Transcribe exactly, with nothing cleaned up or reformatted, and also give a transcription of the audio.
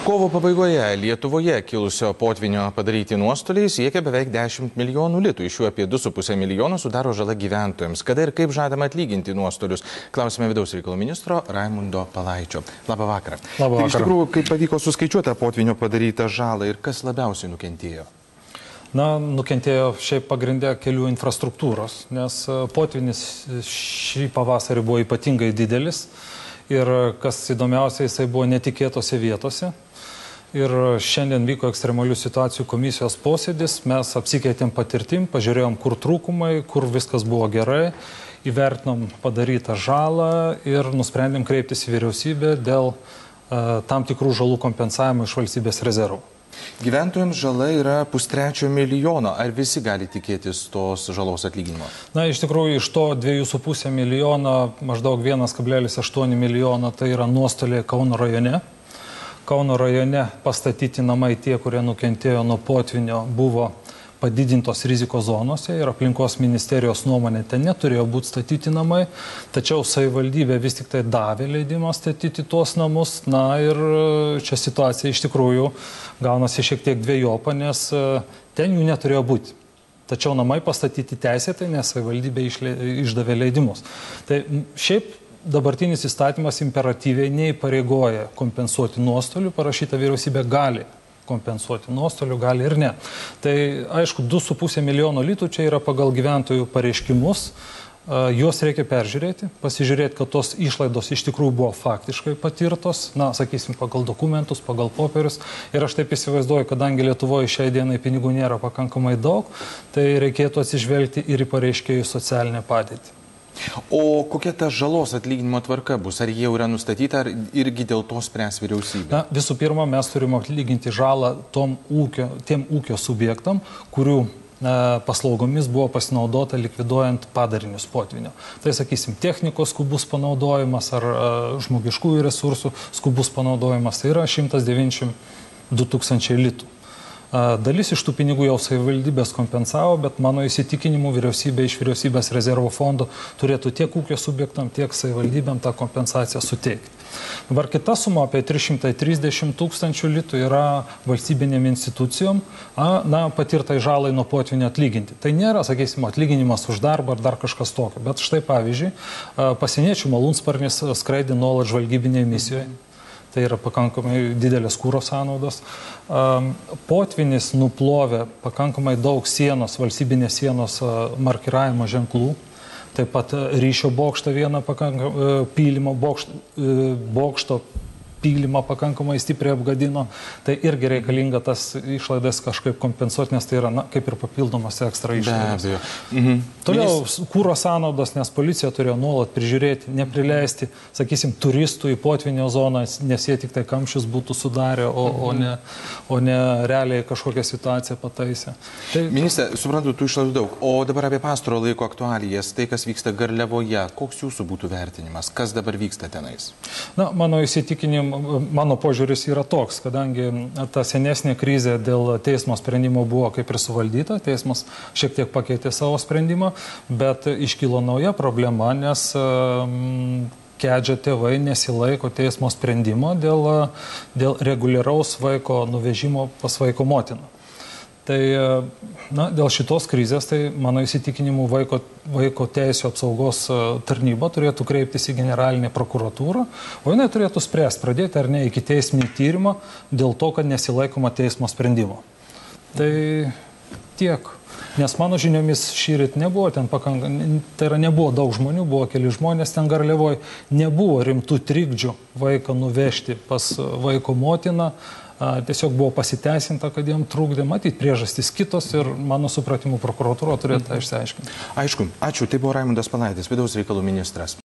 Kovo pabaigoje Lietuvoje kilusio potvynio padaryti nuostoliai siekia beveik dešimt milijonų litų. Iš jų apie du su puse milijono sudaro žala gyventojams. Kada ir kaip žadama atlyginti nuostolius? Klausime vidaus reikalų ministro Raimundo Palaičio. Labą vakarą. Labą vakarą. Tai iš tikrųjų, kaip pavyko suskaičiuoti potvynio padarytą žalą ir kas labiausiai nukentėjo? Na, nukentėjo šiaip pagrindė kelių infrastruktūros, nes potvynis šį pavasarį buvo ypatingai didelis ir kas įdomiausia, jisai buvo netikėtose vietose. Ir šiandien vyko ekstremalių situacijų komisijos posėdis, mes apsikeitėm patirtim, pažiūrėjom, kur trūkumai, kur viskas buvo gerai, įvertinom padarytą žalą ir nusprendėm kreiptis į vyriausybę dėl uh, tam tikrų žalų kompensavimo iš valstybės rezervų. Gyventojams žala yra pustrečio milijono. Ar visi gali tikėtis tos žalos atlyginimo? Na, iš tikrųjų, iš to dviejų su pusė milijono, maždaug vienas kablelis aštuoni milijono, tai yra nuostoliai Kauno rajone. Kauno rajone pastatyti namai tie, kurie nukentėjo nuo potvynio, buvo padidintos rizikos zonose ir aplinkos ministerijos nuomonė ten neturėjo būti statyti namai, tačiau savivaldybė vis tik tai davė leidimą statyti tuos namus. Na ir čia situacija iš tikrųjų gaunasi šiek tiek dvejopa, nes ten jų neturėjo būti. Tačiau namai pastatyti teisėtai, nes savivaldybė išdavė leidimus. Tai šiaip dabartinis įstatymas imperatyviai neįpareigoja kompensuoti nuostolių, parašyta vyriausybė gali kompensuoti nuostolių, gali ir ne. Tai aišku, du su puse milijono litų čia yra pagal gyventojų pareiškimus, juos reikia peržiūrėti, pasižiūrėti, kad tos išlaidos iš tikrųjų buvo faktiškai patirtos, na, sakysim, pagal dokumentus, pagal popierius. Ir aš taip įsivaizduoju, kadangi Lietuvoje šiai dienai pinigų nėra pakankamai daug, tai reikėtų atsižvelgti ir į pareiškėjų socialinę padėtį. O kokia ta žalos atlyginimo tvarka bus? Ar jie jau yra nustatyta, ar irgi dėl to spręs vyriausybė? Na, visų pirma, mes turime atlyginti žalą tom ūkio, tiem ūkio subjektam, kurių e, paslaugomis buvo pasinaudota likviduojant padarinius potvynio. Tai, sakysim, technikos skubus panaudojimas ar e, žmogiškųjų resursų skubus panaudojimas, tai yra šimtas devyniasdešimt du tūkstančiai litų. Dalis iš tų pinigų jau savivaldybės kompensavo, bet mano įsitikinimu vyriausybė iš vyriausybės rezervo fondo turėtų tiek ūkio subjektam, tiek savivaldybėm tą kompensaciją suteikti. Dabar kita suma apie trys šimtai trisdešimt tūkstančių litų yra valstybinėm institucijom, na, patirtai žalai nuo potvynio atlyginti. Tai nėra, sakysim, atlyginimas už darbą ar dar kažkas tokio, bet štai pavyzdžiui, pasieniečių malūnsparnis skraidė nuolat žvalgybinėje misijoje. Tai yra pakankamai didelės kuro sąnaudos. Potvynis nuplovė pakankamai daug sienos, valstybinės sienos markiravimo ženklų. Taip pat ryšio bokšto vieną pakankamai pylimo bokšto, bokšto pylimą pakankamai stipriai apgadino. Tai irgi reikalinga tas išlaidas kažkaip kompensuoti, nes tai yra, na, kaip ir papildomas ekstra išlaidas. Be abejo. Mhm. Toliau kūro sąnaudos, nes policija turėjo nuolat prižiūrėti, neprileisti, sakysim, turistų į potvynio zoną, nes jie tik tai kamščius būtų sudarę, o, o, ne, o ne realiai kažkokią situaciją pataisę. Tai... Ministre, suprantu, tų išlaidų daug. O dabar apie pastaro laiko aktualijas, tai kas vyksta Garliavoje, koks jūsų būtų vertinimas, kas dabar vyksta tenais? Na, mano įsitikinimu, mano požiūris yra toks, kadangi ta senesnė krizė dėl teismo sprendimo buvo kaip ir suvaldyta, teismas šiek tiek pakeitė savo sprendimą, bet iškilo nauja problema, nes um, Kedžio tėvai nesilaiko teismo sprendimo dėl, dėl reguliaraus vaiko nuvežimo pas vaiko motiną. Tai, na, dėl šitos krizės, tai mano įsitikinimu vaiko, vaiko teisų apsaugos tarnyba turėtų kreiptis į generalinę prokuratūrą, o jinai turėtų spręsti, pradėti ar ne iki teisminį tyrimą dėl to, kad nesilaikoma teismo sprendimo. Tai tiek. Nes mano žiniomis šįryt nebuvo ten pakankamai, tai yra nebuvo daug žmonių, buvo keli žmonės ten Garliavoje, nebuvo rimtų trikdžių vaiką nuvežti pas vaiko motiną. Tiesiog buvo pasiteisinta, kad jiem trukdė, matyti priežastys kitos ir mano supratimu prokuratūra turėtų tą išsiaiškinti. Aišku, ačiū. Tai buvo Raimundas Palaitis, vidaus reikalų ministras.